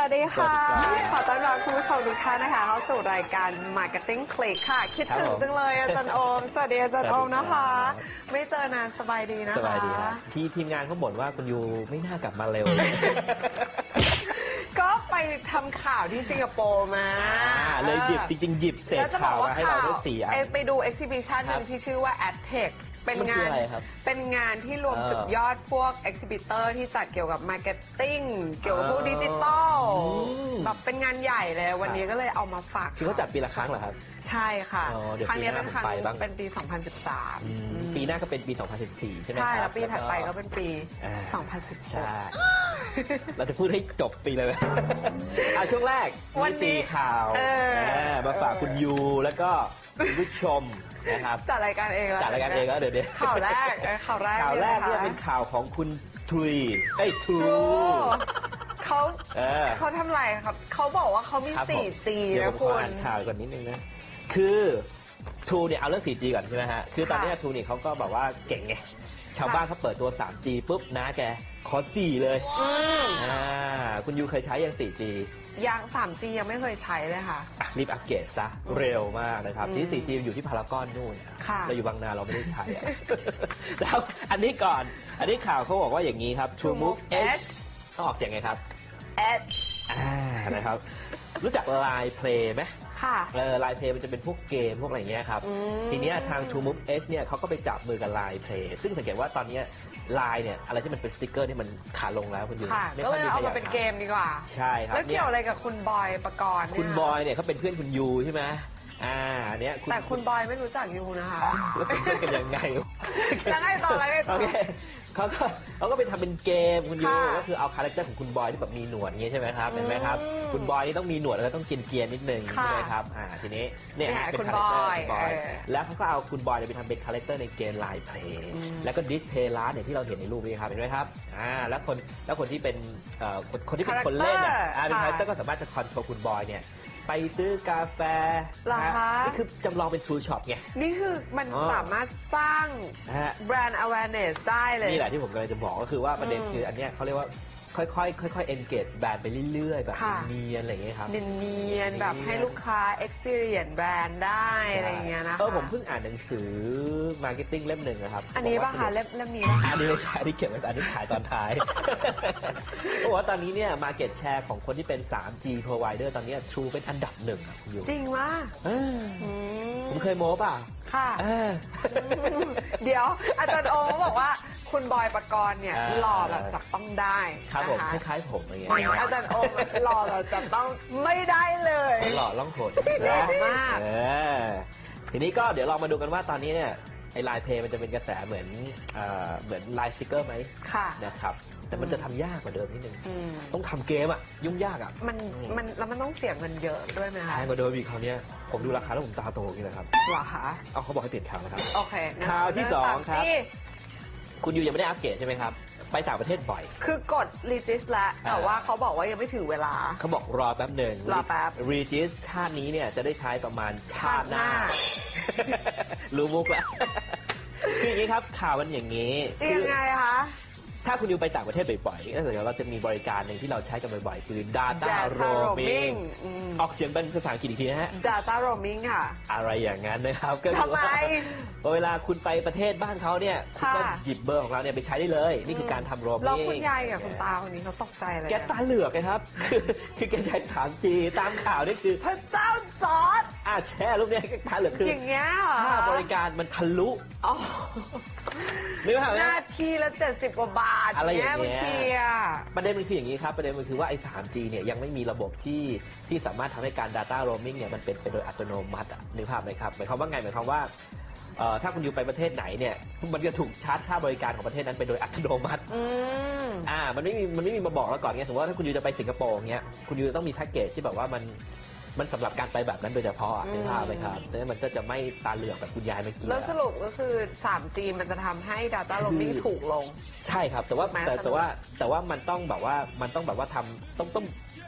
วัสดีค่ะขอต้อนรับคุณผู้ชมทุกท่านนะคะเข้าสู่รายการ Marketing Click ค่ะคิดถึงจังเลยอาจารย์โอมสวัสดีอาจารย์โอมนะคะไม่เจอนานสบายดีนะคะสบายดีครับทีมงานเขาบ่นว่าคุณยูไม่น่ากลับมาเร็วก็ไปทำข่าวที่สิงคโปร์มาเลยหยิบจริงๆหยิบเศษข่าวมาให้เราได้4 อันไปดู exhibition นึงที่ชื่อว่า AdTechเป็นงานที่รวมสุดยอดพวก exhibitor ที่จัดเกี่ยวกับ marketing เกี่ยวกับพวกดิจิตอลแบบเป็นงานใหญ่เลยวันนี้ก็เลยเอามาฝากคือเขาจัดปีละครั้งเหรอครับใช่ค่ะครั้งนี้เป็นปี 2013 ปีหน้าก็เป็นปี 2014 ใช่ไหมครับใช่แล้วปีถัดไปก็เป็นปี 2016 ใช่เราจะพูดให้จบปีเลยช่วงแรกมี4 ข่าวมาฝากคุณยูแล้วก็คุณผู้ชมนะครับจัดรายการเองแล้วเดี๋ยวข่าวแรกเนี่ยเป็นข่าวของคุณทุยทูเขาทำไรครับเขาบอกว่าเขามี 4G นะคุณอ่านข่าวก่อนนิดนึงนะคือทูเนี่ยเอาเรื่อง 4G ก่อนใช่ไหมฮะคือตอนนี้ทูเนี่ยเขาก็แบบว่าเก่งไงชาวบ้านเขาเปิดตัว 3G ปุ๊บนะแกขอ4เลยคุณยูเคยใช้ยัง 4G ยัง 3G ยังไม่เคยใช้เลยค่ะรีบอัปเกรดซะเร็วมากนะครับที่ 4G อยู่ที่พารากอนนู่นเราอยู่บางนาเราไม่ได้ใช้แล้วอันนี้ก่อนอันนี้ข่าวเขาบอกว่าอย่างนี้ครับ TrueMove H ต้องออกเสียงไงครับ H นะครับรู้จัก Line Play ไหมค่ะ Line Play มันจะเป็นพวกเกมพวกอะไรเงี้ยครับทีนี้ทาง TrueMove H เนี่ยเขาก็ไปจับมือกับ Line Play ซึ่งสังเกตว่าตอนนี้ไลน์เนี่ยอะไรที่มันเป็นสติ๊กเกอร์ที่มันขาลงแล้วคุณยูก็เลยเอามาเป็นเกมดีกว่าใช่ครับแล้วเกี่ยวอะไรกับคุณบอยปกรณ์คุณบอยเนี่ยเขาเป็นเพื่อนคุณยูใช่ไหมเนี้ยแต่คุณบอยไม่รู้จักยูนะคะแล้วเป็นเพื่อนกันยังไงแล้วไงต่อเขาก็ไปทำเป็นเกมคุณยูก็คือเอาคาแรคเตอร์ของคุณบอยที่แบบมีหนวดอย่างงี้ใช่ไหมครับเห็นไหมครับคุณบอยนี่ต้องมีหนวดแล้วต้องเกรียนนิดนึงใช่ไหมครับทีนี้เนี่ยเป็นคาแรคเตอร์คุณบอยแล้วเขาก็เอาคุณบอยไปทำเป็นคาแรคเตอร์ในเกมไลน์เพลย์แล้วก็ดิสเพย์ร้านเนี่ยที่เราเห็นในรูปนี้ครับเห็นไหมครับแล้วคนที่เป็นคนที่เป็นคนเล่นเป็นคาแรคเตอร์ก็สามารถจะคอนโทรลคุณบอยเนี่ยไปซื้อกาแฟนี่คือจำลองเป็น True Shop ไงนี่คือมันสามารถสร้างแบรนด์ awareness ได้เลยนี่แหละที่ผมกำลังจะบอกก็คือว่าประเด็นคืออันเนี้ยเขาเรียกว่าค่อยๆ engage แบรนด์ไปเรื่อยๆแบบเนียนอะไรอย่างเงี้ยครับเนียนแบบให้ลูกค้า experience แบรนด์ได้อะไรอย่างเงี้ยนะคะผมเพิ่งอ่านหนังสือ marketing เล่มหนึ่งนะครับอันนี้ป่ะคะเล่มนี้อันนี้ไม่ใช่ที่เก็บไว้อันนี้ขายตอนท้ายเพราะว่าตอนนี้เนี่ย market share ของคนที่เป็น 3G provider ตอนนี้ True เป็นอันดับ1ครับคุณยูจริงวะผมเคยโม้ป่ะค่ะเดี๋ยวอาจารย์โอบอกว่าคุณบอยปกรณ์เนี่ยหล่อแบบจับต้องได้ครับผมคล้ายๆผมอะไรเงี้ยอาจารย์โอหล่อแบบจับต้องไม่ได้เลยหล่อล่องหนหล่อมากทีนี้ก็เดี๋ยวลองมาดูกันว่าตอนนี้เนี่ยไอ้ไลน์เพย์มันจะเป็นกระแสเหมือนไลน์สติ๊กเกอร์ไหมนะครับแต่มันจะทำยากกว่าเดิมนิดนึงต้องทำเกมยุ่งยากแล้วมันต้องเสียเงินเยอะด้วยไหมคะแพงกว่าเดิมอีกคราวนี้ผมดูราคาแล้วผมตาโตอย่างนี้เลยครับหรอคะเขาบอกให้เปลี่ยนข่าวนะครับโอเคข่าวที่2ครับคุณยูยังไม่ได้อัปเกรดใช่ไหมครับไปต่างประเทศบ่อยคือกดรีจิสแล้วแต่ว่าเขาบอกว่ายังไม่ถึงเวลาเขาบอกรอแป๊บหนึ่งรอแป๊บรีจิสชาตินี้เนี่ยจะได้ใช้ประมาณชาติหน้ารู้มุกแล้วคืออย่างนี้ครับข่าวมันอย่างนี้ยังไงคะถ้าคุณยูไปต่างประเทศบ่อยๆก็เดี๋ยวเราจะมีบริการหนึ่งที่เราใช้กันบ่อยๆคือ Data Roaming ออกเสียงเป็นภาษาอังกฤษอีกทีนะฮะ Data Roaming ค่ะอะไรอย่างนั้นนะครับก็คือว่าเวลาคุณไปประเทศบ้านเขาเนี่ยคุณก็หยิบเบอร์ของเราเนี่ยไปใช้ได้เลยนี่คือการทำ roaming แล้วคุณยายกับคุณตาคนนี้เขาตกใจอะไรแกตาเหลือกครับคือแกใช้ 3G ตามข่าวนี่คือพระเจ้าจอร์จแช่รูปนี้ตาเหลือกคืออย่างเงี้ยค่าบริการมันทะลุนาทีละ70 กว่าบาทอะไรอย่างเงี้ยประเด็นมันคืออย่างนี้ครับประเด็นมันคือว่าไอ้ 3G เนี่ยยังไม่มีระบบที่สามารถทำให้การ Data Roaming เนี่ยมันเป็นไปโดยอัตโนมัตินึกภาพไหมครับหมายความว่าไงหมายความว่าถ้าคุณอยู่ไปประเทศไหนเนี่ยมันจะถูกชาร์จค่าบริการของประเทศนั้นไปโดยอัตโนมัติมันไม่มีมาบอกแล้วก่อนไงสมมติว่าถ้าคุณอยู่จะไปสิงคโปร์เงี้ยคุณอยู่ต้องมีแพ็กเกจที่แบบว่ามันสำหรับการไปแบบนั้นโดยเฉพาะนึกภาพไหมครับฉะนั้นมันก็จะไม่ตาเหลือกแบบคุณยายเมื่อกี้แล้วสรุปก็คือ 3G มันจะทำให้ Data Roaming ถูกลงใช่ครับแต่ว่ามันต้องแบบว่าทำต้อง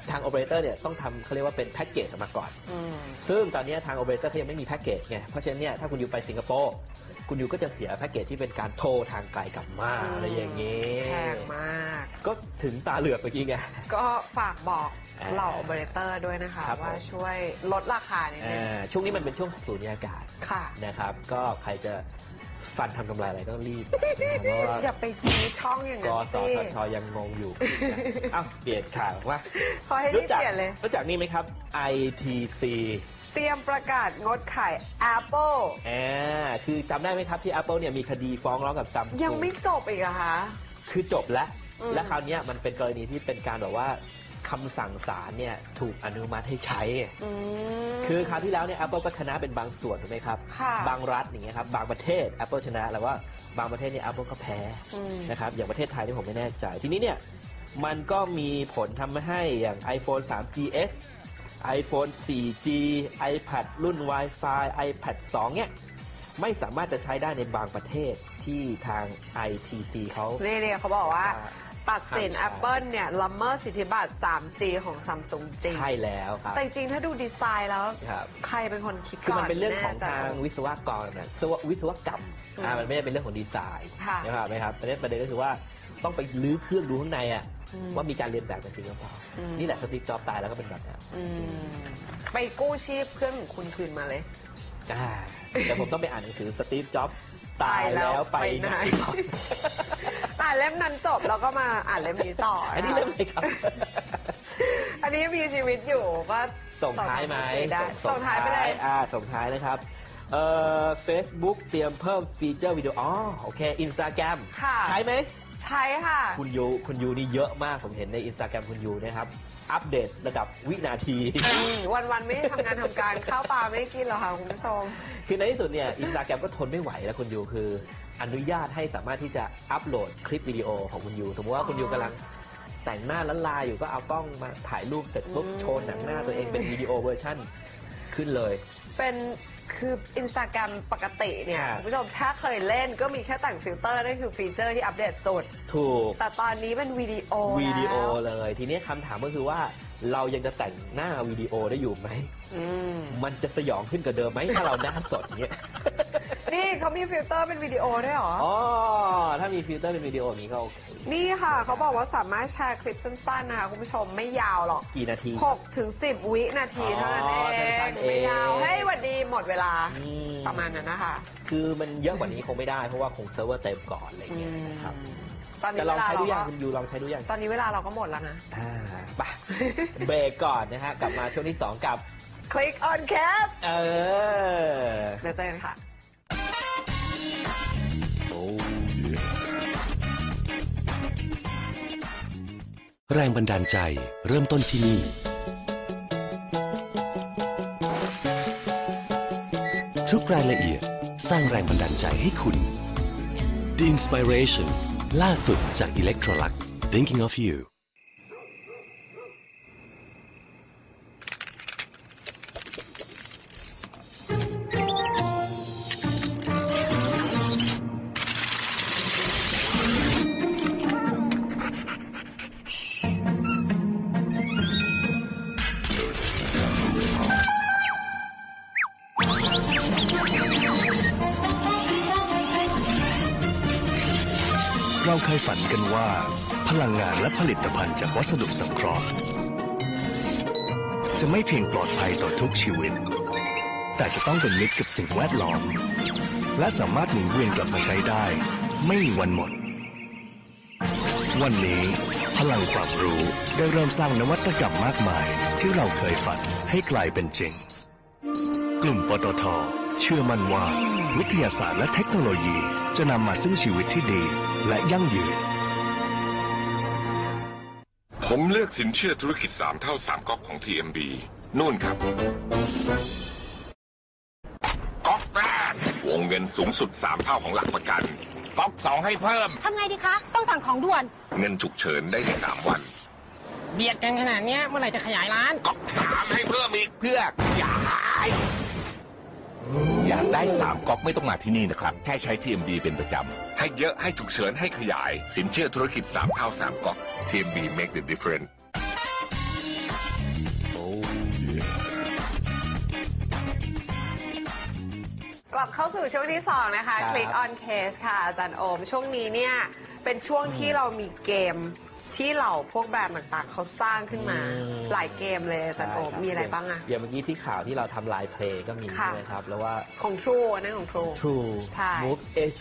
ทางโอเปอเรเตอร์เนี่ยต้องทำเขาเรียกว่าเป็นแพ็กเกจมาก่อนซึ่งตอนนี้ทางโอเปอเรเตอร์เขายังไม่มีแพ็กเกจไงเพราะฉะนั้นเนี่ยถ้าคุณอยู่ไปสิงคโปร์คุณยูก็จะเสียแพ็กเกจที่เป็นการโทรทางไกลกลับมาอะไรอย่างนี้แพงมากก็ถึงตาเหลือกเมื่อกี้ไงก็ฝากบอกเหล่าโอเปอเรเตอร์ด้วยนะคะว่าช่วยลดราคานิดนึงช่วงนี้มันเป็นช่วงสูญญากาศนะครับก็ใครจะฟันทำกำไรอะไรก็รีบอย่าไปชี้ช่องอย่างนั้นสิกสทช.ยังงงอยู่อ้าวเปลี่ยนข่าวว่าขอให้รีบเปลี่ยนเลยรู้จักนี่ไหมครับ ITC เตรียมประกาศงดขาย Apple คือจำได้ไหมครับที่ Apple เนี่ยมีคดีฟ้องร้องกับซัมซุงยังไม่จบอีกอะคะคือจบแล้วและคราวนี้มันเป็นกรณีที่เป็นการแบบว่าคำสั่งศาลเนี่ยถูกอนุมัติให้ใช้คือคราวที่แล้วเนี่ย Apple ก็ชนะเป็นบางส่วนถูกไหมครับบางรัฐอย่างเงี้ยครับบางประเทศ Apple ชนะแล้วว่าบางประเทศเนี่ย Apple ก็แพ้นะครับอย่างประเทศไทยนี่ผมไม่แน่ใจทีนี้เนี่ยมันก็มีผลทำให้อย่าง iPhone 3GS iPhone 4G iPad รุ่น Wi-Fi iPad 2เนี่ยไม่สามารถจะใช้ได้ในบางประเทศที่ทาง ITC เขาเขาบอกว่าตัดสิน Apple เนี่ยละเมิดสิทธิบัตร 3G ของ Samsung จริงใช่แล้วครับแต่จริงถ้าดูดีไซน์แล้วใครเป็นคนคิดก่อนคือมันเป็นเรื่องของทางวิศวกรนะวิศวกรรมมันไม่ได้เป็นเรื่องของดีไซน์นะครับประเด็นก็คือว่าต้องไปลื้อเครื่องดูข้างในอะว่ามีการเรียนแบบกันจริงหรือเปล่านี่แหละสตีฟ จ็อบส์ตายแล้วก็เป็นแบบนี้ไปกู้ชีพเครื่องของคุณคืนมาเลยแต่ผมต้องไปอ่านหนังสือสตีฟ จ็อบส์ตายแล้วไปไหนอ่านเล่มนั้นจบแล้วก็มาอ่านเล่มนี้ต่ออันนี้เล่มอะไรครับอันนี้มีชีวิตอยู่ก็ส่งท้ายไหมส่งท้ายไปเลยส่งท้ายนะครับFacebook เตรียมเพิ่มฟีเจอร์วิดีโอโอเค Instagram ใช้ไหมใช่ค่ะคุณยูนี่เยอะมากผมเห็นใน Instagram คุณยูนะครับอัปเดตระดับวินาทีวันไม่ทำงานทำการข้าวปลาไม่กินหรอกค่ะคุณผู้ชมคือในที่สุดเนี่ย Instagram ก็ทนไม่ไหวแล้วคุณยูคืออนุญาตให้สามารถที่จะอัปโหลดคลิปวิดีโอของคุณยูสมมติว่าคุณยูกำลังแต่งหน้าละลายอยู่ก็เอากล้องมาถ่ายรูปเสร็จปุ๊บโชว์หนังหน้าตัวเองเป็นวิดีโอเวอร์ชั่นขึ้นเลยเป็นคือ Instagram ปกติเนี่ยคุณผู้ชมถ้าเคยเล่นก็มีแค่แต่งฟิลเตอร์นั่นคือฟีเจอร์ที่อัปเดตสุดถูกแต่ตอนนี้เป็นวิดีโอเลยทีนี้คำถามก็คือว่าเรายังจะแต่งหน้าวิดีโอได้อยู่ไหมมันจะสยองขึ้นกว่าเดิมไหมถ้าเราหน้าสดเนี้ยนี่เขามีฟิลเตอร์เป็นวิดีโอด้วยเหรอถ้ามีฟิลเตอร์เป็นวิดีโอนี้ก็โอเคนี่ค่ะเขาบอกว่าสามารถแชร์คลิปสั้นๆนะคะคุณผู้ชมไม่ยาวหรอกกี่นาที 6 ถึง 10 วินาทีเท่านั้นเองไม่ยาวให้วันดีหมดเวลาประมาณนั้นนะคะคือมันเยอะกว่านี้คงไม่ได้เพราะว่าคงเซิร์ฟเวอร์เต็มก่อนอะไรเงี้ยครับจะลองใช้ดูยังคุณยูลองใช้ดูยังตอนนี้เวลาเราก็หมดแล้วนะไปเบรกก่อนนะฮะกลับมาช่วงที่2กับ Click on Cast เดี๋ยวเจอกันค่ะแรงบันดาลใจเริ่มต้นที่นี่ทุกรายละเอียดสร้างแรงบันดาลใจให้คุณ The Inspiration ล่าสุดจาก Electrolux Thinking of Youเราเคยฝันกันว่าพลังงานและผลิตภัณฑ์จากวัสดุสังเคราะห์จะไม่เพียงปลอดภัยต่อทุกชีวิตแต่จะต้องเป็นมิตรกับสิ่งแวดล้อมและสามารถหมุนเวียนกลับมาใช้ได้ไม่มีวันหมดวันนี้พลังความรู้ได้เริ่มสร้างนวัตกรรมมากมายที่เราเคยฝันให้กลายเป็นจริงกลุ่มปตท.เชื่อมั่นว่าวิทยาศาสตร์และเทคโนโลยีจะนำมาซึ่งชีวิตที่ดีและยั่งยืนผมเลือกสินเชื่อธุรกิจ3 เท่า 3 ก๊อกของ TMB นู่นครับก๊อกแรกวงเงินสูงสุด3 เท่าของหลักประกันก๊อก2ให้เพิ่มทำไงดีคะต้องสั่งของด่วนเงินฉุกเฉินได้ใน3 วันเบียดกันขนาดนี้เมื่อไหร่จะขยายร้านก๊อก3ให้เพิ่มอีกเพื่อขยายอยากได้3 ก๊อกไม่ต้องมาที่นี่นะครับแค่ใช้ TMB เป็นประจำให้เยอะให้ฉุกเฉินให้ขยายสินเชื่อธุรกิจ3 เท่า 3 ก๊อก TMB make the difference กลับเข้าสู่ช่วงที่ 2 นะคะครับ Click on Case ค่ะอาจารย์โอม ช่วงนี้เนี่ยเป็นช่วงที่เรามีเกมที่เหล่าพวกแบรนด์ต่างๆเขาสร้างขึ้นมาหลายเกมเลยอาจารย์โอมมีอะไรบ้างอะอย่างเมื่อกี้ที่ข่าวที่เราทำไลน์เพลย์ก็มีค่ะใช่ไหมครับ แล้วว่าของ True อันนั้นของ True True ใช่ Move Edge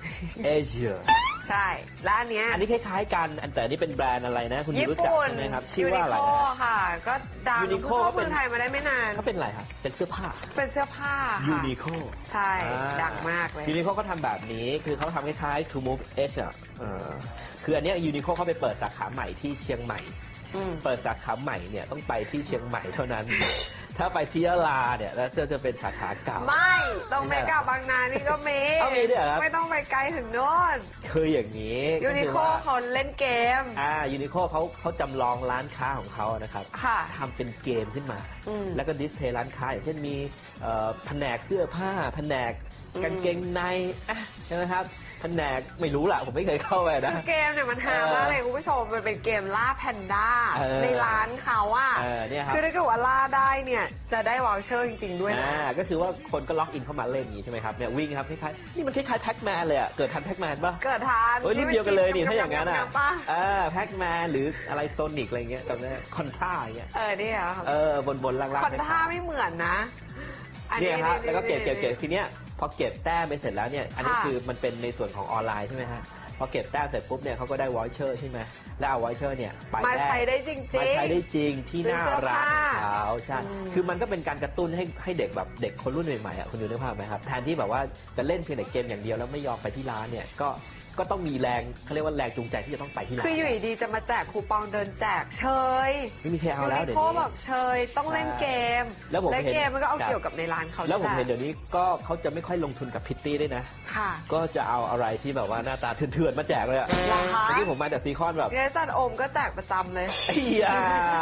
Asia ใช่และอันเนี้ยอันนี้คล้ายๆกันแต่อันนี้เป็นแบรนด์อะไรนะ คุณญี่รู้จักปุ่นใช่ไหมครับ ชื่อว่าอะไรยูนิโคนะค่ะ ก็ดัง Uniqlo เพิ่งเข้าก็เป็เมืนองไทยมาได้ไม่นานเขาเป็นอะไรครับ เป็นเสื้อผ้าเป็นเสื้อผ้ายูค่ะนิโคใช่ดังมากเลยยูนิโคเขาทำแบบนี้คือเขาทำคล้ายๆ To Move Edge อ่ะคืออันเนี้ยูนิโคเขาไปเปิดสาขาใหม่ที่เชียงใหม่ เปิดสาขาใหม่เนี่ยต้องไปที่เชียงใหม่เท่านั้น ถ้าไปที่ยะลาเนี่ยแล้วจะเป็นสาขาเก่าไม่ต้องไปกับบางนานี่ก็มีเอามีด้วยเหรอครับไม่ต้องไปไกลถึงโน่นคืออย่างนี้ยูนิโคก็อว่าเขาเล่นเกมยูนิโคเขาจำลองร้านค้าของเขานะครับค่ะทำเป็นเกมขึ้นมาอืมแล้วก็ดิสเพลย์ร้านค้าอย่างเช่นมีแผนกเสื้อผ้าแผนกกางเกงในใช่ไหมครับแผนกไม่รู้ล่ะผมไม่เคยเข้าไปนะคือเกมเนี่ยมันฮามากเลยคุณผู้ชมมันเป็นเกมล่าแพนด้าในร้านเขาอะเนี่ยครับคือถ้าเกิดว่าล่าได้เนี่ยจะได้วอลเชอร์จริงๆด้วยนะก็คือว่าคนก็ล็อกอินเข้ามาเล่นอย่างนี้ใช่ไหมครับเนี่ยวิ่งครับคล้ายๆนี่มันคล้ายๆแพ็กแมนเลยอะเกิดทันแพ็กแมนป่ะเกิดทานโอ้ยรุ่นเดียวกันเลยนี่ถ้าอย่างนั้นอ่ะแพ็กแมนหรืออะไรโซนิกอะไรเงี้ยจำได้คอนท่าอย่างเงี้ยนี่เหรอบนล่างๆคอนท่าไม่เหมือนนะอัเนี่ยครับแล้วก็เก็บนี่ทีเนี้ยพอเก็บแต้มไปเสร็จแล้วเนี่ยอันนี้ค่ะคือมันเป็นในส่วนของออนไลน์ใช่ไหมฮะพอเก็บแต้มเสร็จปุ๊บเนี่ยเขาก็ได้วอชเชอร์ใช่ไหมแล้วเอาวอชเชอร์เนี่ยไปมาใช้ได้จริงมาใช้ได้จริงที่หน้าซื้อเสื้อร้านผ้าของเขาใช่คือมันก็เป็นการกระตุ้นให้เด็กแบบเด็กคนรุ่นใหม่ๆอ่ะคุณดูนึกภาพไหมครับแทนที่แบบว่าจะเล่นเพียงแต่เกมอย่างเดียวแล้วไม่ยอมไปที่ร้านเนี่ยก็ต้องมีแรงเขาเรียกว่าแรงจูงใจที่จะต้องไปที่ร้านคืออยู่ดีๆจะมาแจกคูปองเดินแจกเชยไม่มีใครเอาแล้วเดี๋ยวโคนี้บอกเชยต้องเล่นเกมแล้วผมเห็นเกมมันก็เอาครับเกี่ยวกับในร้านเขาแล้วผมเห็นแหเดี๋ละยวนี้ก็เขาจะไม่ค่อยลงทุนกับพิตตี้ด้วยนะค่ะก็จะเอาอะไรที่แบบว่าหน้าตาเถื่อนๆมาแจกเลยอะเหรอคะเมื่อกี้ผมมาจากซีคอนแบบเนสันโอมก็แจกประจำเลยไอ้ยา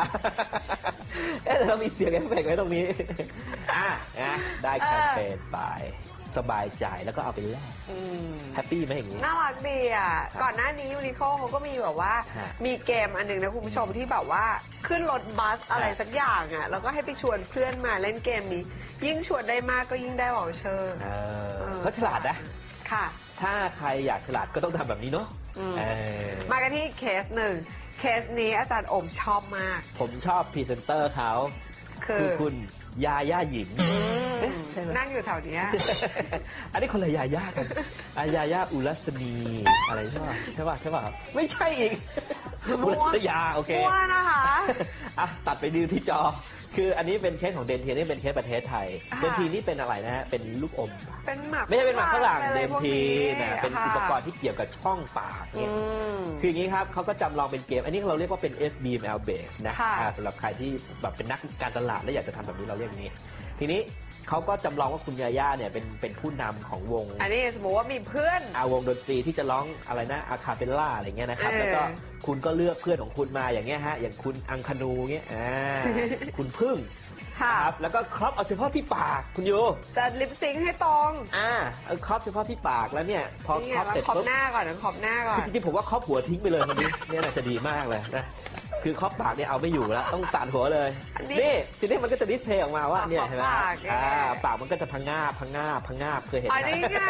เรามีเสียงเอฟเฟกต์ไว้ตรงนี้นะได้แคมเปญไปสบายใจแล้วก็เอาไปแลกแฮปปี้ไหมอย่างนี้น่ารักดีอ่ะ ก่อนหน้านี้ยูนิโคเขาก็มีแบบว่าฮะมีเกมอันหนึ่งนะคุณผู้ชมที่แบบว่าขึ้นรถบัสอะไรสักอย่างอ่ะ แล้วก็ให้ไปชวนเพื่อนมาเล่นเกมนี้ ยิ่งชวนได้มากก็ยิ่งได้วอลเชอร์เขาฉลาดนะค่ะถ้าใครอยากฉลาดก็ต้องทำแบบนี้เนาะมากันที่เคสหนึ่ง เคสนี้อาจารย์โอมชอบมากผมชอบพรีเซนเตอร์เขาคือคุณยาย่าหญิงเอ๊ะใช่ไหมนั่งอยู่แถวเนี้ยอันนี้คนละยาย่ากันยาย่าอุรัสนีอะไรใช่ป่ะไม่ใช่อีกมั่อุวรัสยาโอเคมั่วนะคะตัดไปดูที่จอ คืออันนี้เป็นเคสของเดนทีนี่เป็นเคสประเทศไทยค่ะเดนทีนี่เป็นอะไรนะฮะเป็นลูกอมเป็นหมากไม่ใช่เป็นหมากฝรั่งอะเดไรนพวกทีนี้นะเป็นค่ะอุปกรณ์ที่เกี่ยวกับช่องปากเนี่ย คืออย่างนี้ครับเขาก็จำลองเป็นเกม อันนี้เราเรียกว่าเป็น FBML base นะค่ะสำหรับใครที่แบบเป็นนักการตลาดและอยากจะทำแบบนี้เราเรียกอย่างนี้ ทีนี้เขาก็จำลองว่าคุณยาย่าเนี่ยเป็นผู้นำของวงอันนี้สมมติว่ามีเพื่อนวงดนตรีที่จะร้องอะไรนะอาคาเปลล่าอะไรเงี้ยนะครับ แล้วก็คุณก็เลือกเพื่อนของคุณมาอย่างเงี้ยฮะอย่างคุณอังคานูเงี้ยคุณพึ่งค่ะครับแล้วก็ครอปเอาเฉพาะที่ปากคุณยูจะลิปซิงค์ให้ตรงเอาครอปเฉพาะที่ปากแล้วเนี่ยพอนี่คไงรอปแล้วเสร็จขอบปุ๊บหน้าก่อนนะขอบหน้าก่อนจริงๆผมว่าครอบหัวทิ้งไปเลยคนนี้ เนี่ยน่าจะดีมากเลยนะคือครอบปากเนี่ยเอาไม่อยู่แล้วต้องตัดหัวเลยอันนี้นี่ทีนี้มันก็จะดิสเพย์ออกมาว่าเนี่ยเห็นไหมปากเนี่ยปากมันก็จะพังงาบเคยเห็นอันไหมนี้ไง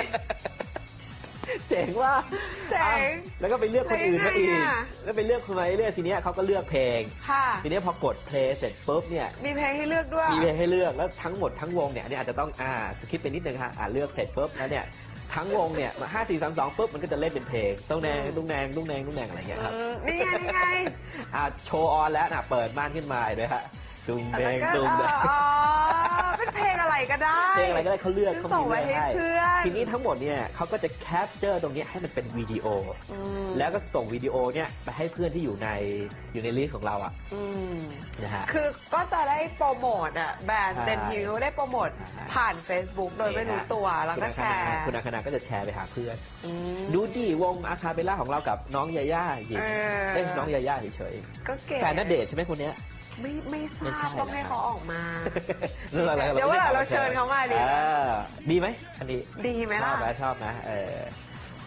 เจ๋งว่าเจ๋งแล้วก็ไปเลือกคนอื่นมาอีกได้ไงอะแล้วไปเลือกคนมาเรื่อยๆทีเนี้ยเขาก็เลือกเพลงค่ะทีนี้พอกดเพลงเสร็จปุ๊บเนี่ยมีเพลงให้เลือกด้วยมีเพลงให้เลือกแล้วทั้งหมดทั้งวงเนี่ยอันนี้อาจจะต้องสคิปไปนิดนึงฮะเลือกเสร็จปุ๊บแล้วเนี่ยทั้งวงเนี่ยมา5 4 3 2ปุ๊บมันก็จะเล่นเป็นเพลงตุ้งแนงอะไรอย่างเงี้ยครับนี่ไงโชว์ออนแล้วนะเปิดม่านขึ้นมาเลยฮะตุ้งแดแล้วงก็ตุ้งแดงเป็นเพลงอะไรก็ได้เพลงอะไรก็ได้เขาเลือกคือเขาส่งมีไว้เลือกให้ให้เพื่อนทีนี้ทั้งหมดเนี่ยเขาก็จะแคปเจอร์ตรงนี้ให้มันเป็นวิดีโอแล้วก็ส่งวิดีโอเนี่ยไปให้เพื่อนที่อยู่ในลิสต์ของเราอ่ะนะฮะคือก็จะได้โปรโมทอ่ะแบรนด์ใช่เดนทีเขาได้โปรโมทผ่าน Facebook โดยไม่รู้ตัวแล้วก็แชร์คุณอาคณาก็จะแชร์ไปหาเพื่อนดูดิวงอาคาเบลล่าของเรากับน้องยาย่าหญิงน้องยาย่าเฉยก็เก๋ๆแฟนณเดชน์ใช่ไหมคนเนี้ยไม่ทไม่ใช่ราบต้องให้เขาออกมาเดี๋เดี๋ยววันหลังเราเชิญเขามาดิดีไหมอันนี้ดีไหมล่ะชอบนะผม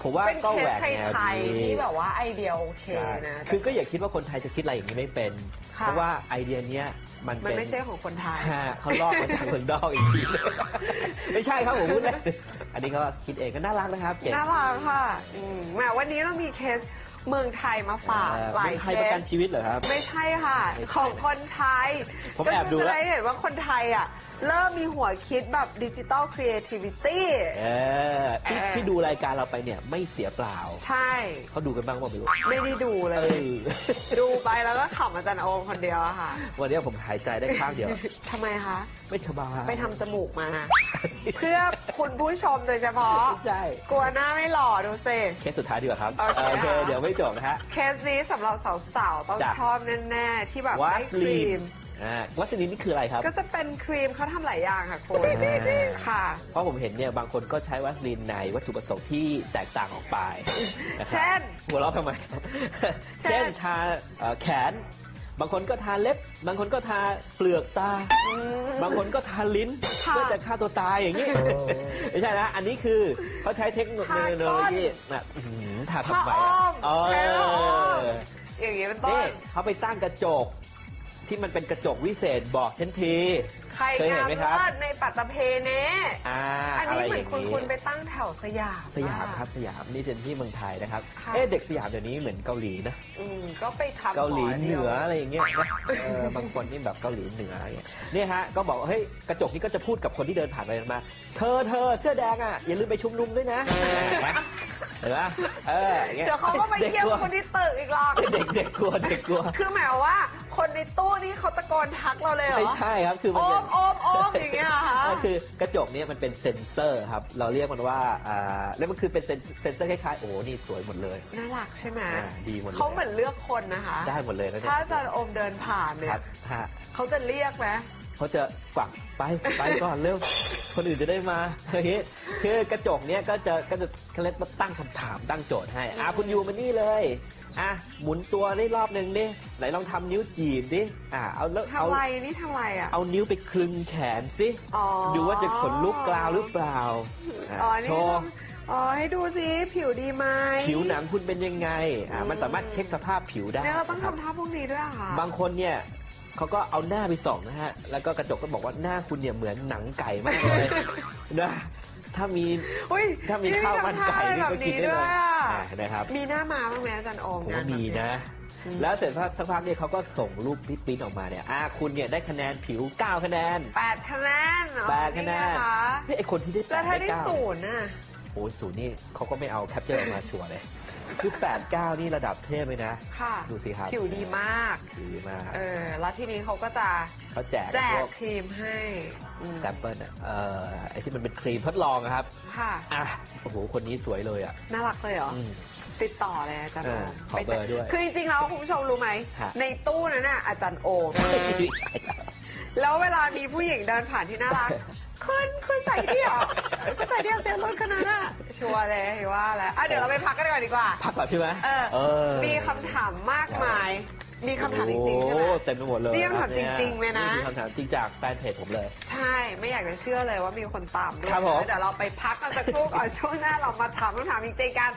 ผมว่าเป็นก็เคแหสวกแนวไทยๆดีที่แบบว่าไอเดียโอเคใช่นะคือก็อย่าคิดว่าคนไทยจะคิดอะไรอย่างนี้ไม่เป็นค่ะเพราะว่าไอเดียเนี้ยมันมันเป็นไม่ใช่ของคนไทยฮะเขาลอกมาจากเมืองนอกอีกที ไม่ใช่ครับผมพูดเล่นอันนี้ก็คิดเองก็น่ารักนะครับเก่งน่ารักค่ะแหมวันนี้เรามีเคสเมืองไทยมาฝากหลายเมืองไทเคยประกัสนชีวิตเหรอครับไม่ใช่ค่ะไม่ใช่ของคนไทยผมก็แอบดูจะแล้วได้เห็นว่าคนไทยอ่ะเริ่มมีหัวคิดแบบดิจิตอลครีเอทิวิตี้ที่ดูรายการเราไปเนี่ยไม่เสียเปล่าใช่เขาดูกันบ้างว่าไม่รู้ไม่ได้ดูเลเอย อดูไปแล้วก็ขำอาจารย์โอมคนเดียวอะค่ะวันนี้ผมหายใจได้ข้างเดียวทำไมคะไม่สบายไปทำจมูกมา เพื่อคุณผู้ชมโดยเฉพาะใช่กลัวหน้าไม่หล่อดูสิเคสสุดท้ายดีกว่าครับโอเคค่ะเดี๋ยวไม่จบนะฮะเคสนี้สำหรับสาวๆต้องจ้ะชอบแน่ๆที่แบบวัได้สคลีรีนมวัสลีนนี่คืออะไรครับก็จะเป็นครีมเขาทำหลายอย่างค่ะคุณอ่าค่ะเพราะผมเห็นเนี่ยบางคนก็ใช้วัสลีนในวัตถุประสงค์ที่แตกต่างออกไปนะครับเช่นหัวเราะทำไมเช่นเช่นทาแขน บางคนก็ทาเล็บ บางคนก็ทาเปลือกตา บางคนก็ทาลิ้นค่ะเพื่อจะฆ่าตัวตายอย่างนี้ ไม่ใช่นะ อันนี้คือเขาใช้เทคโนโลยีนะทาทำไมผ้าอ้อมเอใช้ผ้าอ้อมออย่างนี้เป็นต้นี่นเขาไปตั้งกระจก ที่มันเป็นกระจกวิเศษบอกฉันทีใครเคยเห็งาน มไหมครับเลิศในปัตตภีเน อันอะนี้ไรเหอมือนย่างนี้คุณไปตั้งแถวสยามสยามครับสยามนี่เป็นที่เมืองไทยนะครับค่ะเด็กสยามเดี๋ยวนี้เหมือนเกาหลีนะก็ไปทำเกาหลีมเหนืออะไรอย่างเงี้ยนะบางคนนี่แบบเกาหลีเหนืออะไรเงี้ยเนี่ยฮะก็บอกว่าเฮ้ยกระจกนี้ก็จะพูดกับคนที่เดินผ่านไปมาเธอเสื้อแดงอ่ะอย่าลืมไปชุมนุมด้วยนะเห็นไหมอย่างเงี้ยเดี๋ยวเขาก็ไปเยี่ยมกลัวคนที่ตึกอีกหรอกเด็กกลัวคือหมายความว่าคนในตู้นี่เขาตะโกนทักเราเลยเหรอไม่ใช่ครับคือมันโอเป็นมโอมโอมอย่างเงี้ยเหรอคะก็คือกระจกเนี่ยมันเป็นเซ็นเซอร์ครับเราเรียกมันว่าแล้วมันคือเป็นเซ็นเซอร์คล้ายๆโอ้นี่สวยหมดเลยน่ารักใช่ไหมดีหมดเลยเขาเหมือนเลือกคนนะคะได้หมดเลยนะเนี่ยถ้าอาจารย์โอมเดินผ่านเนี่ครัยบฮะเขาจะเรียกไหมเขาจะกวักไปก่อนเร็ว คนอื่นจะได้มาอย่างนี้คือกระจกเนี้ยก็จะเขาเรียกว่าตั้งคำถามตั้งโจทย์ให้คุณยูมานี่เลยหมุนตัวได้รอบหนึ่งดิไหนลองทำนิ้วจีบดิเอาแล้วทำไรนี่ทำไรอ่ะเอานิ้วไปคลึงแขนสิอ๋อดูว่าจะขนลุกกลาวหรือเปล่าอ๋อนี่โชว์ให้ดูสิผิวดีไหมผิวหนังคุณเป็นยังไงมันสามารถเช็คสภาพผิวได้เนี่ยเราต้องนะครับทำท่าพวกนี้ด้วยเหรอค่ะบางคนเนี่ยเขาก็เอาหน้าไปส่องนะฮะ แล้วก็กระจกก็บอกว่าหน้าคุณเนี่ยเหมือนหนังไก่มากเลย นะถ้ามีอุ๊ยข้าวมันไก่นี่ก็กินได้เลย นะครับมีหน้ามาบ้างไหมอาจารย์โอมผมงานว่าแบบมีเนี้ยนะ แล้วเสร็จสักพักเนี่ยเขาก็ส่งรูปปริ้นออกมาเนี่ยคุณเนี่ยได้คะแนนผิว 9 คะแนน 8 คะแนนอ๋อ 8 คะแนนคะไอ้คนที่ได้แล้ว 8 ถ้าได้ได้ 9 ศูนย์น่ะโอ้ยศูนย์นี่เขาก็ไม่เอาแคปเจอร์ออกมาชัวร์เลย คือ 8 9 นี่ระดับเทพเลยนะค่ะดูสิครับผิวดีมากดีมากแล้วทีนี้เขาก็จะเขาแจกแจพกวกครีมให้อืมแซมเปิลไอ้ที่มันเป็นครีมทดลองนะครับค่ะโอ้โห คนนี้สวยเลยอ่ะน่ารักเลยเหรออืมติดต่อเลยอาจารย์โอมขอเบอร์ด้วยคือจริงๆแล้วคุณผู้ชมรู้ไหมฮะในตู้นั้นน่ะอาจารย์โอมไม่ใช่แล้วแล้วเวลามีผู้หญิงเดินผ่านที่น่ารัก คุณใส่เดี่ยวคุณใส่เดี่ยวเซลล์ขนาดน่ะชัวร์เลยว่าแล้วเดี๋ยวเราไปพักกันก่อนดีกว่าพักก่อนใช่ไหมมีคำถามมากมาย มีคำถามจริงๆใช่ไหมโอ้เต็มไปหมดเลยนี่คำถามจริงๆเลยนะนี่คือคำถามจริงจากแฟนเพจผมเลยใช่ไม่อยากจะเชื่อเลยว่ามีคนตามด้วยครับผมเดี๋ยวเราไปพักกันสักครู่ก่อนช่วงหน้าเรามาถามคำถามจริงๆกัน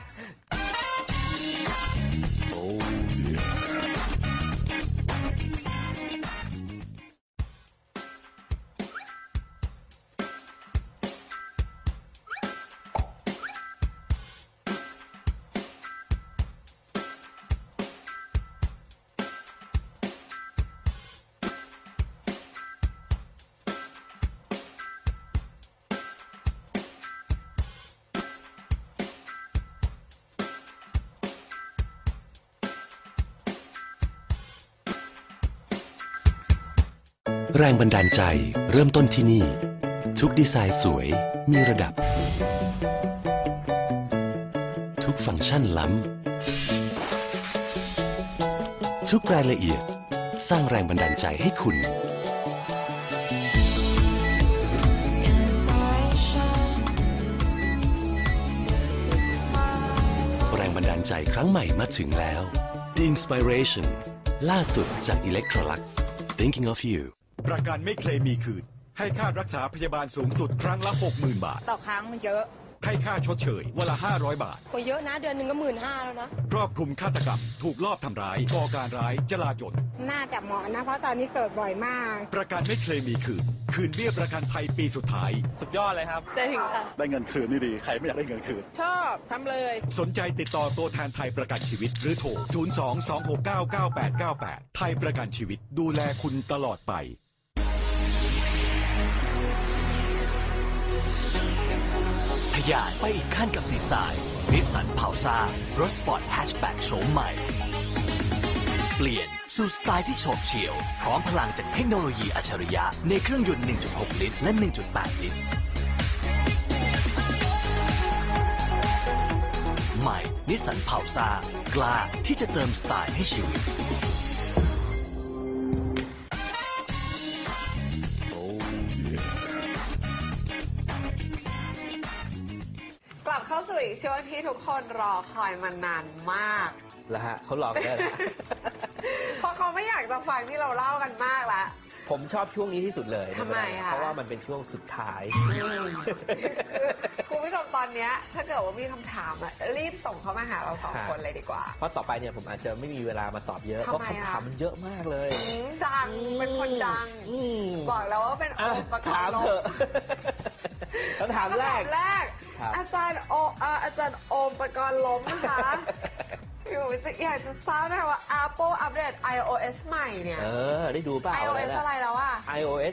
แรงบันดาลใจเริ่มต้นที่นี่ ทุกดีไซน์สวยมีระดับ ทุกฟังก์ชันล้ำ ทุกรายละเอียดสร้างแรงบันดาลใจให้คุณ แรงบันดาลใจครั้งใหม่มาถึงแล้ว The Inspiration ล่าสุดจาก Electrolux Thinking of You ประกันไม่เคลมมีคืน ให้ค่ารักษาพยาบาลสูงสุดครั้งละ 60,000 บาทต่อครั้งมันเยอะให้ค่าชดเชยวันละ500 บาทก็เยอะนะเดือนหนึ่งก็15,000แล้วนะครอบคลุมฆาตกรรม ถูกลอบทำร้ายก่อการร้ายจลาจลน่าจะเหมาะนะ เพราะตอนนี้เกิดบ่อยมากประกันไม่เคลมมีคืนเบี้ยประกันภัยปีสุดท้ายสุดยอดเลยครับใจถึงค่ะได้เงินคืนนี่ดี ใครไม่อยากได้เงินคืนชอบทำเลยสนใจติดต่อตัวแทนไทยประกันชีวิตหรือโทร 02-269-9898 ไทยประกันชีวิตดูแลคุณตลอดไปทะยานไปอีกขั้นกับดีไซน์นิสสันพาวซ่ารถสปอร์ตแฮชแบ็กโฉมใหม่ เปลี่ยนสู่สไตล์ที่โฉบเฉี่ยว พร้อมพลังจากเทคโนโลยีอัจฉริยะในเครื่องยนต์ 1.6 ลิตร และ 1.8 ลิตร ใหม่นิสสันพาวซ่ากล้าที่จะเติมสไตล์ให้ชีวิตกลับเข้าสู่อีกช่วงที่ทุกคนรอคอยมานานมากแล้วฮะเขาหลอกได้แล้วเพราะเขาไม่อยากจะฟังที่เราเล่ากันมากละผมชอบช่วงนี้ที่สุดเลยทำไมคะเพราะว่ามันเป็นช่วงสุดท้ายคุณผู้ชมตอนเนี้ยถ้าเกิดว่ามีคำถามอะรีบส่งเข้ามาหาเราสองค่ะคนเลยดีกว่าเพราะต่อไปเนี่ยผมอาจจะไม่มีเวลามาตอบเยอะ เพราะทำไมอะคำถามมันเยอะมากเลยดังเป็นคนดัง บอกแล้วว่าเป็นองค์ประกอบถามเถอะคำถามแรก ครับอาจารย์โอมประกรณ์ล้มนะคะ อยากจะทราบด้วยว่า Apple อัปเดต iOS ใหม่เนี่ยได้ดูเปล่า iOS อะไรแล้วอะ iOS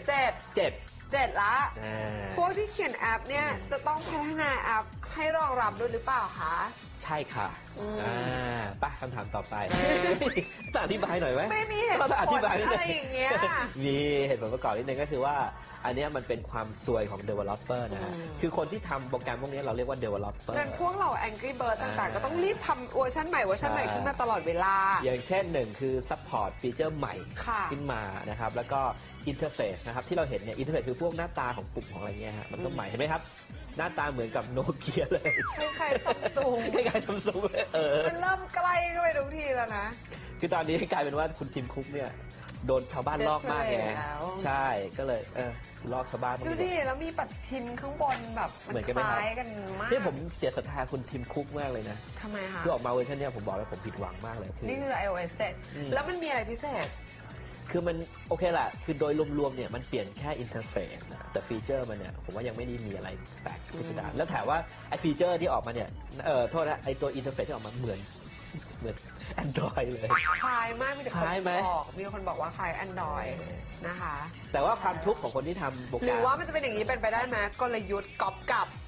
7 7ละอ่าพวกที่เขียนแอปเนี่ยจะต้องพัฒนาแอปให้รองรับด้วยหรือเปล่าคะใช่ค่ะไป่ะคำถามต่อไปต้องอธิบายหน่อยไหมไม่มีเหตุผลต้องอธิบายนิดนึอะไรอย่างเงี้ยมีเหตุผลประกอบนิดนึงก็คือว่าอันเนี้ยมันเป็นความซวยของ developer นะฮะคือคนที่ทำโปรแกรมพวกนี้เราเรียกว่า developer งั้นพวกเรา Angry Bird ต่างๆ ก็ต้องรีบทำเวอร์ชันใหม่ขึ้นมาตลอดเวลาอย่างเช่นหนึ่งคือ support ฟีเจอร์ใหม่ค่ะขึ้นมานะครับแล้วก็อินเทอร์เฟซนะครับที่เราเห็นเนี่ยอินเทอร์เฟซคือพวกหน้าตาของปุ่มของอะไรเงี้ยฮะมันก็ใหม่เห็นไหมครับ หน้าตาเหมือนกับโนเกียเลยใครซัมซุงคล้ายๆซัมซุงเลยมันเริ่มใกล้ก็ไปทุกทีแล้วนะคือตอนนี้กลายเป็นว่าคุณทีมคุกเนี่ยโดนชาวบ้านลอกมากไงแล้วใช่ก็เลยลอกชาวบ้านบ้างดูดีกดิว่าแล้วมีปฏิทินข้างบนแบบเหมือนกันไหมคครับล้ายกันมากนี่ผมเสียศรัทธาคุณทีมคุกมากเลยนะทำไมคะคือออกมาเวอร์ชันเนี้ยผมบอกแล้วผมผิดหวังมากเลยคือนี่คือ iOS 7 แล้วมันมีอะไรพิเศษคือมันโอเคแหละคือโดยรวมๆเนี่ยมันเปลี่ยนแค่อินเทอร์เฟซนะแต่ฟีเจอร์มันเนี่ยผมว่ายังไม่ได้มีอะไรแปลกพิสดารแล้วถามว่าไอ้ฟีเจอร์ที่ออกมาเนี่ยโทษนะไอ้ตัวอินเทอร์เฟซที่ออกมาเหมือน Android เลยคล้ายมากมีแต่คคล้ายไหมมีคนบอกว่าคล้าย Android นะคะแต่ว่าความทุกข์ของคนที่ทำโปรแกหรรือมว่ามันจะเป็นอย่างนี้เป็นไปได้ไหมกลยุทธ์ก๊อปกลับ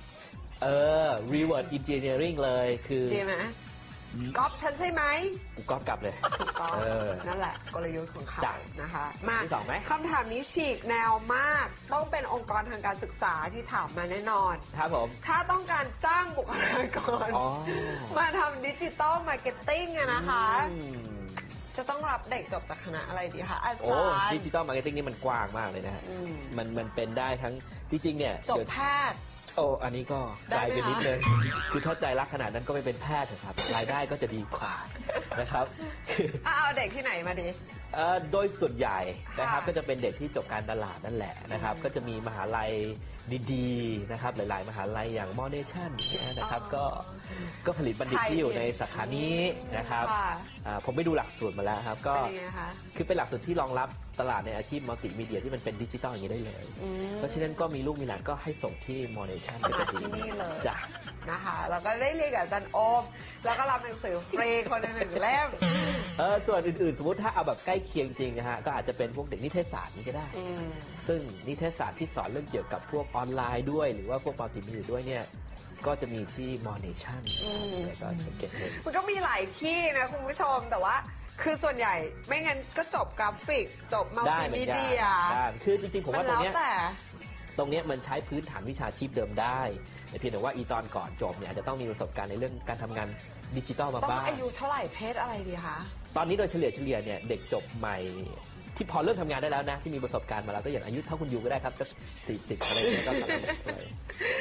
reverse engineering เลยคือดีไหมก๊อปฉันใช่ไหมกูก๊อปกลับเลยถูกต้องเออนั่นแหละกลยุทธ์ของเขาจ้ะนะคะมาที่สองไหมคำถามนี้ฉีกแนวมาก ต้องเป็นองค์กรทางการศึกษาที่ถามมาแน่นอนครับผมถ้าต้องการจ้างบุคลากรอ๋อมาทำดิจิตอลมาร์เก็ตติ้งนะคะอืมจะต้องรับเด็กจบจากคณะอะไรดีคะอาโอ้จารย์ดิจิตอลมาร์เก็ตติ้งนี่มันกว้างมากเลยนะฮะอืมมันเป็นได้ทั้งจริงๆเนี่ยจบเดี๋ยวแพทย์โอ้อันนี้ก็ได้ไกลไหมไปนิดคะนึงคือถ้าใจรักขนาดนั้นก็ไปเป็นแพทย์เถอะครับ รายได้ก็จะดีกว่านะครับคือเอาเด็กที่ไหนมาดีโดยส่วนใหญ่นะครับค่ะก็จะเป็นเด็กที่จบการตลาดนั่นแหละนะครับ ก็จะมีมหาลัยดีๆนะครับหลายๆ มหาลัยอย่างมอเนชั่นนะครับก็ผลิตบัณฑิตที่อยู่ในสาขานี้นะครับค่ะผมไปดูหลักสูตรมาแล้วครับก็เป็นยังไงคะคือเป็นหลักสูตรที่รองรับตลาดในอาชีพมัลติมีเดียที่มันเป็นดิจิตอลอย่างนี้ได้เลย เพราะฉะนั้นก็มีลูกมีหลานก็ให้ส่งที่มอเนชั่นก็จะดีที่นี่เลยจ้ะนะคะแล้วก็ได้เรียนกับอาจารย์โอม แล้วก็รับหนังสือฟรีคนละหนึ่งเล่มส่วนอื่นๆ สมมติถ้าเอาแบบใกล้เคียงจริงนะฮะก็อาจจะเป็นพวกเด็กนิเทศศาสตร์นี่ก็ได้ ซึ่งนิเทศศาสตร์ที่สอนเรื่องเกี่ยวกับพวกออนไลน์ด้วย หรือว่าพวกมัลติมีเดียด้วยเนี่ยก็จะมีที่มอเนชั่นแล้วก็จะเก็บเงินมันก็มีหลายที่นะคุณผู้ชมแต่ว่าคือส่วนใหญ่ไม่งั้นก็จบกราฟิก จบมัลได้ติเหมือมีนกันเดียได้คือจริงๆผมมันว่าตรงแล้วเนี้ยแต่ตรงเนี้ยมันใช้พื้นฐานวิชาชีพเดิมได้แต่เพียงแต่ว่าอีตอนก่อนจบเนี่ยอาจจะต้องมีประสบการณ์ในเรื่องการทำงานดิจิตอลมาต้องบ้างอายุเท่าไหร่เพศอะไรดีคะตอนนี้โดยเฉลี่ยเนี่ยเด็กจบใหม่ที่พอเริ่มทำงานได้แล้วนะที่มีประสบการณ์มาแล้วก็อย่างอายุเท่าคุณยูก็ได้ครับสัก40อะไรอย่างเงี้ยก็สามารถช่วย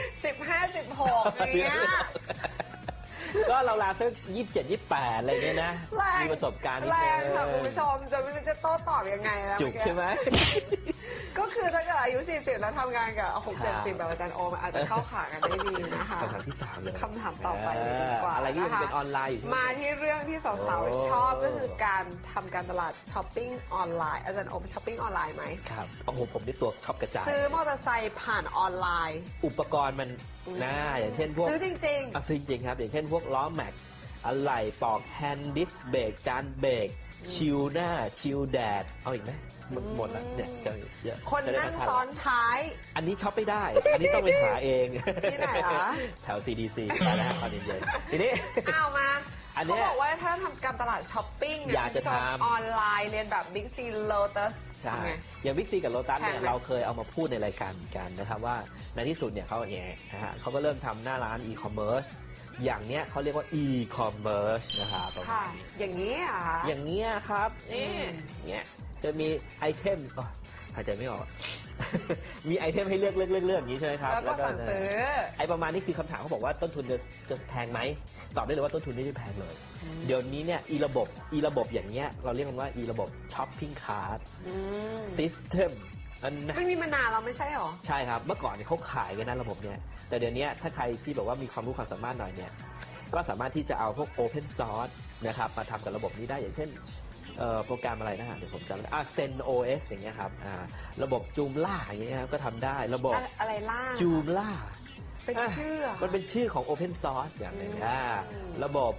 15-16อย่างเงี้ยก็เราลาสัก27-28อะไรเงี้ยนะแรงมีประสบการณ์นิดแรนึงค่ะคุณผู้ชมจะไม่รู้จะโต้ตอบยังไงแล้วจุกใช่ไหมก็คือถ้าเกิดอายุ 40 แล้วทำงานกับ60-70 แบบอาจารย์โอมอาจจะเข้าขากันได้ดีนะคะคำถามที่ 3 เลยคำถามต่อไปเลยดีกว่าอะไรที่ยังนะคะเป็นออนไลน์อยู่ใช่ไหมมาที่เรื่องที่สาวโอ้ๆชอบก็คือการทำการตลาดช้อปปิ้งออนไลน์อาจารย์โอมช้อปปิ้งออนไลน์ไหมครับโอ้โหผมนี่ตัวช็อปกระจายซื้อมอเตอร์ไซค์ผ่านออนไลน์อุปกรณ์มันนะอย่างเช่นพวกซื้อจริงซื้อจริงครับ อย่างเช่นพวกล้อแม็กอะไหล่ปอกแฮนด์ดิสเบรกจานเบรกชิลหน้าชิลแดดเอาอีกไหมหมดแล้วเนี่ยจะเยอะๆ คนจะได้นั่งไม่ทัซ้อนท้ายอันนี้ช็อปไม่ได้ อันนี้ต้องไปหาเองที่ไหนคะแถว CDC นะฮะตอนเย็นๆทีนี้เอามาอันเนี้เขายบอกว่าถ้าทำการตลาดช้อปปิ้งเนี่อยากจะคุณผู้ชมทำออนไลน์เรียนแบบ Big C Lotus ใช่ทำไงอย่างบิ๊กซีกับโลตัสเนี่ยแพงไหมเราเคยเอามาพูดในรายการกันนะครับว่าในที่สุดเนี่ยเขาเนี่ยนะฮะเขาก็เริ่มทำหน้าร้านอีคอมเมิร์ซอย่างเนี้ยเขาเรียกว่าอีคอมเมิร์ซนะครับประมาค่ะณนี้อย่างนี้อ่ะคะอย่างเงี้ยครับนี่เงี้ยจะมีไอเทมอ๋อหายใจไม่ออก มีไอเทมให้เลือกอย่างนี้ใช่ไหมครับแล้วก็สั่งซื้อไอประมาณนี้คือคำถามเขาบอกว่าต้นทุนจะแพงไหมตอบได้เลยว่าต้นทุนไม่ได้แพงเลย เดี๋ยวนี้เนี่ยอีระบบอย่างเงี้ยเราเรียกกันว่าอีระบบช้อปปิ้งคาร์ดซิสเต็มอันนะไม่มีมานานเราไม่ใช่หรอใช่ครับเมื่อก่อนเนี่ยเขาขายกันนะระบบเนี้ยแต่เดี๋ยวนี้ถ้าใครที่แบบว่ามีความรู้ความสามารถหน่อยเนี่ยก็สามารถที่จะเอาพวก Open Source นะครับมาทำกับระบบนี้ได้อย่างเช่นโปรแกรมอะไรนะฮะเดี๋ยวผมจำไม่ได้Zen OS อย่างเงี้ยครับระบบจูมล่าอย่างเงี้ยครับก็ทำได้ระบบอะไรล่าจูมล่าเป็นชื่อเหรอมันเป็นชื่อของ Open Source อย่างหนึ่งระบบ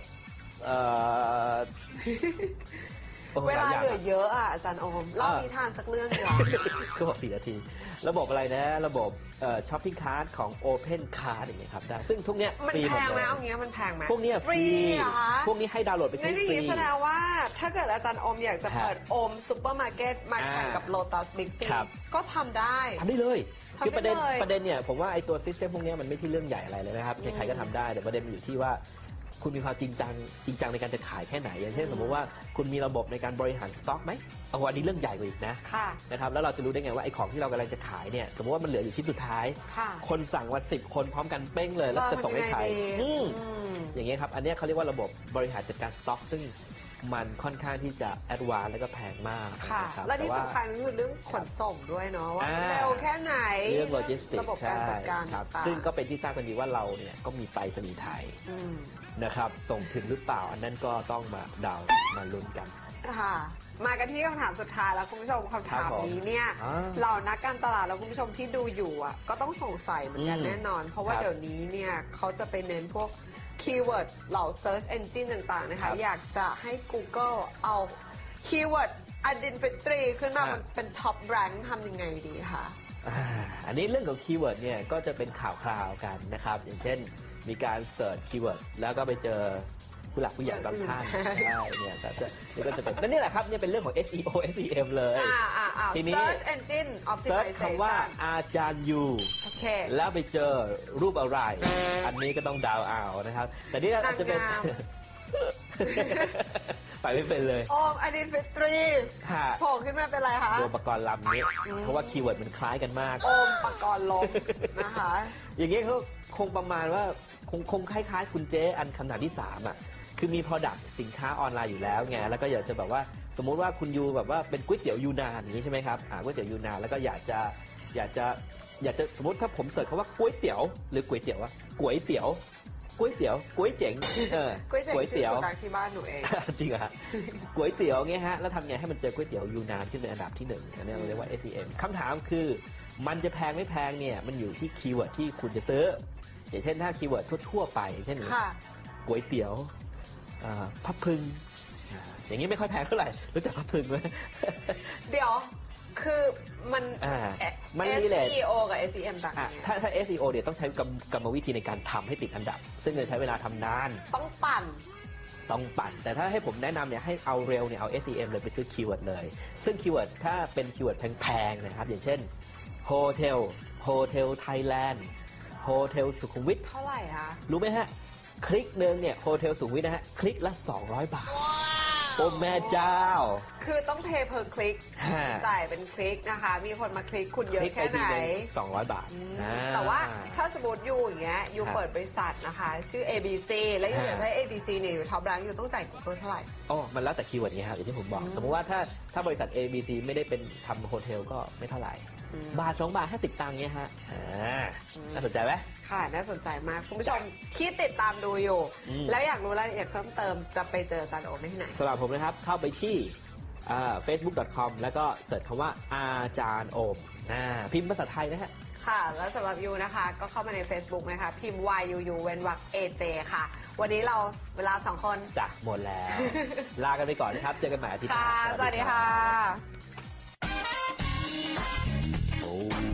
โอ้โเวลาหยกเหลือเยอะอ่ะอาจารย์โอมเล่านิทานสักเรื่องเดียวก็บอก4 นาที ระบบอะไรนะระบบช้อปปิ้งคาร์ดของ Open Card อย่างเงี้ยครับได้ซึ่งทุกเนี้ยมันฟรีหแพมดงไหเลมยเอางี้มันแพงไหมพวกเนี้ยฟรีเหรอคะพวกนี้ให้ดาวน์โหลดไปงั้ใช้นอย่างฟรีนี้แสดงว่าถ้าเกิดอาจารย์โอมอยากจะเปิดโอมซูเปอร์มาร์เก็ตมาแข่งกับโลตัสบิ๊กซีครับก็ทำได้ทำได้เลยทำได้คือประเด็นเลยประเด็นเนี่ยผมว่าไอ้ตัวซิสเต็มพวกเนี้ยมันไม่ใช่เรื่องใหญ่อะไรเลยนะครับใครๆก็ทำได้แต่ประเด็นมันอยู่ที่ว่าคุณมีความจริงจังในการจะขายแค่ไหนอย่างเช่นสมมติว่าคุณมีระบบในการบริหารสต็อกไหมเอาอันนี้เรื่องใหญ่กว่าอีกนะค่ะนะครับแล้วเราจะรู้ได้ไงว่าไอ้ของที่เรากำลังจะขายเนี่ยสมมติว่ามันเหลืออยู่ชิ้นสุดท้ายค่ะคนสั่งมา10 คนพร้อมกันเป้งเลยแล้วจะส่งให้ใครเราทำยังไงดีอย่างเงี้ยครับอันเนี้ยเขาเรียกว่าระบบบริหารจัดการสต็อกซึ่งมันค่อนข้างที่จะแอดวานซ์แล้วก็แพงมากค่ะนะครับและที่ต่าสำคัญก็คือเรื่องขนส่งด้วยเนาะว่าเร็วแค่ไหนเรื่องโลจิสติกระบบใช่การจัดการครับต่างๆซึ่งก็เป็นที่ทราบกันดีว่าเราเนี่ยก็มีไปรษณีย์ไทยอืมนะครับส่งถึงหรือเปล่าอันนั้นก็ต้องมาเดามาลุ้นกันค่ะ มากันที่คำถามสุดท้ายแล้วคุณผู้ชมคำถามนี้เนี่ยอ่าเหล่านักการตลาดแล้วคุณผู้ชมที่ดูอยู่อ่ะก็ต้องสงสัยเหมือนกันอืมแน่นอน เพราะว่าครับเดี๋ยวนี้เนี่ยเขาจะไปเน้นพวกคีย์เวิร์ดเหล่า Search Engine ต่างๆ นะครัคะบอยากจะให้ Google เอาคีย์เวิร์ด Identity ขึ้นมาอ่ามันเป็น Top Rank ทำยังไงดีคะอันนี้เรื่องของคีย์เวิร์ดเนี่ยก็จะเป็นข่าวคราวกันนะครับอย่างเช่นมีการเสิร์ชคีย์เวิร์ดแล้วก็ไปเจอผู้หลักผู้ใหญ่บางท่านอย่างอื่นใช่เนี่ยนี่ก็จะเป็นนั่นนี่แหละครับเนี่ยเป็นเรื่องของ SEO SEM เลย ทีนี้ Search Engine เซิร์ช Optimization คำว่าอาจารย์ยูโอเคแล้วไปเจอรูปอะไร อันนี้ก็ต้องดาวเอานะครับ แต่นี่อาจจะเป็นนางงามไปไม่เป็นเลยโอม Identity ฮะโผล่ขึ้นมาเป็นอะไรคะตัวอุปกรณ์ลำนี้ เพราะว่าคีย์เวิร์ดมันคล้ายกันมากโอมปกรณ์ลบนะคะอย่างเงี้ยเขาคงประมาณว่าคงคล้ายๆ คุณเจ๊อันคำถามที่ 3อ่ะคือมี Product สินค้าออนไลน์อยู่แล้วไงแล้วก็อยากจะแบบว่าสมมุติว่าคุณยูแบบว่าเป็นก๋วยเตี๋ยวยูนานอย่างนี้ใช่ไหมครับก๋วยเตี๋ยวยูนานแล้วก็อยากจะสมมติถ้าผมเสิร์ชคำว่าก๋วยเตี๋ยวหรือก๋วยเตี๋ยวก๋วยเตี๋ยวก๋วยเตี๋ยวก๋วยเจ๋งก๋วยเจ๋งชื่อสุนัขที่บ้านหนูเองจริงเหรอฮะก๋วยเตี๋ยวเงี้ยฮะแล้วทำไงให้มันเจอก๋วยเตี๋ยวยูนานขึ้นเป็นอันดับที่1อันนี้เราเรียกว่า SEM คำถามคือมันจะแพงไม่แพงเนี่ยมันอยู่ที่คีย์เวิร์ดที่คุณจะซื้ออย่างเช่นถ้าคีย์เวิร์ดทั่วๆไปอย่างเช่นค่ะก๋วยเตี๋ยวพับพึงอย่างนี้ไม่ค่อยแพงเท่าไหร่รู้จักพับพึงไหมเดี๋ยวคือมันมันมีแหละ SEO กับ SEM ต่างกันยังไงถ้า SEO เนี่ยต้องใช้กรรมวิธีในการทำให้ติดอันดับ ซึ่งจะใช้เวลาทำนานต้องปั่นต้องปั่น แต่ถ้าให้ผมแนะนำเนี่ยให้เอาเร็วเนี่ยเอา SEM เลยไปซื้อคีย์เวิร์ดเลย ซึ่งคีย์เวิร์ดถ้าเป็นคีย์เวิร์ดแพงๆนะครับอย่างเช่นโฮเทลไทยแลนด์โฮเทลสุขุมวิทเท่าไหร่คะรู้ไหมฮะ คลิกหนึ่งเนี่ยโฮเทลสุขุมวิทนะฮะคลิกละ200 บาทโอ้แม่เจ้าคือต้อง pay per click ฮะจ่ายเป็นคลิกนะคะ มีคนมาคลิกคุณเยอะแค่ไหน 200 บาทแต่ว่าถ้าสมมติอยู่อย่างเงี้ยอยู่ฮะเปิดบริษัทนะคะ ชื่อ ABC แล้วอยู่อยากจะให้ ABC เนี่ยอยู่ท็อปแรงอยู่ต้องจ่าย Google เท่าไหร่โอ้มันแล้วแต่คีย์เวิร์ดไงครับอย่างที่ผมบอก สมมติว่าถ้าบริษัท ABC ไม่ได้เป็นทำโฮเทลก็ไม่เท่าไหร่บาท2 บาท 50 ตังค์เงี้ยฮะน่าสนใจไหมค่ะน่าสนใจมากคุณผู้ชมที่ติดตามดูอยู่ แล้วอยากรู้รายละเอียดเพิ่มเติมจะไปเจออาจารย์โอมได้ที่ไหนสำหรับผมนะครับเข้าไปที่facebook.com แล้วก็เสิร์ชคำว่าอาจารย์โอมพิมพ์ภาษาไทยนะฮะค่ะแล้วสำหรับยูนะคะก็เข้ามาใน Facebook นะคะพิมพ์ YUU เว้นวรรค AJ ค่ะวันนี้เราเวลา2 คนจ้ะหมดแล้ว ลากันไปก่อนนะครับเจอกันใหม่อาทิตย์หน้าสวัสดีค่ะ